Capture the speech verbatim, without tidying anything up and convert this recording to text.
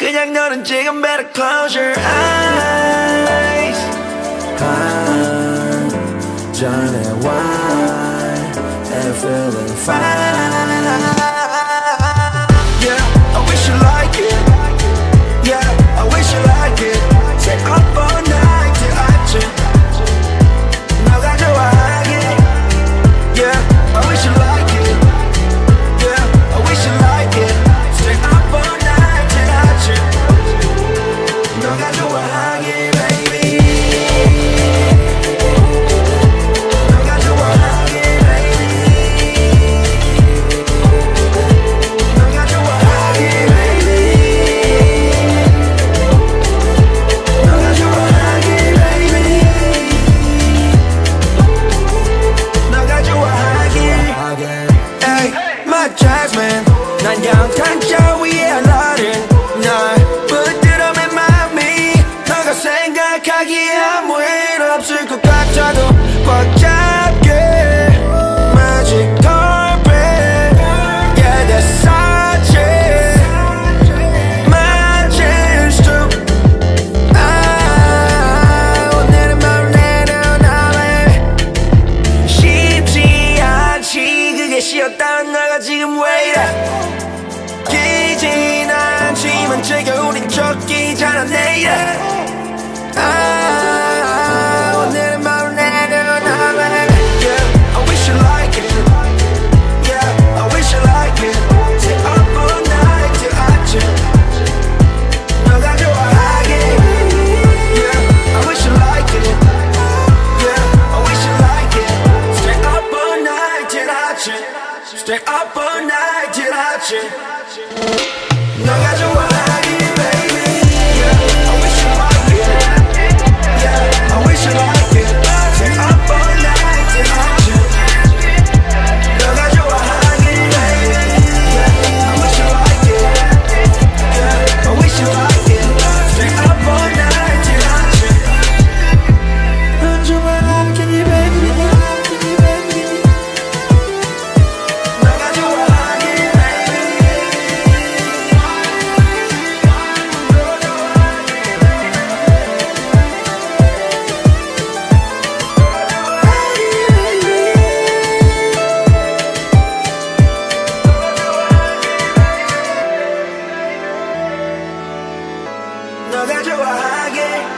그냥 너는 지금 better close your eyes. 한 잔의 wine and feeling fine. Yeah, I wish you like it. Yeah, I wish you like it. Stay up all night till 아침. 너가 좋아하게. Yeah, I wish you like it. Yeah, I wish you like it. Stay up all night till 아침. 너가 좋아하게, baby. 너가 좋아하게, baby. 너가 좋아하게, baby. 너가 좋아하게, baby. 너가 좋아하게. Ay, my Jasmine. 난 양탄자 위에 알라딘. 날 붙들어 맨 맘이 너가 생각하기에 아무 일 없을 것 같아도 꽉 잡게. Magic carpet. Yeah, that's such it. Magic strip. 아, 오늘은 맘을 내려놔, baby. 쉽지 않지. 그게 쉬었다면 너가 지금 왜 이래. 기진 않지만 즐겨 우린 쫓기잖아 내일. 아, 오늘은 맘을 내려놔, baby. Yeah, I wish you like it. Yeah, I wish you like it. Stay up all night till 아침. 너가 좋아하게. Yeah, I wish you like it. Yeah, I wish you like it. Stay up all night till 아침. Stay up all night till 아침. 너가 좋아하게, baby. Yeah, I wish you like it. Yeah, I wish you like it. Stay up all night till 아침. 너가 좋아하게, baby. Yeah, I wish you like it. Yeah, I wish you like it. Stay up all night till 아침. 넌 좋아하게, baby. 너가 좋아하게, baby. 너가 좋아하게.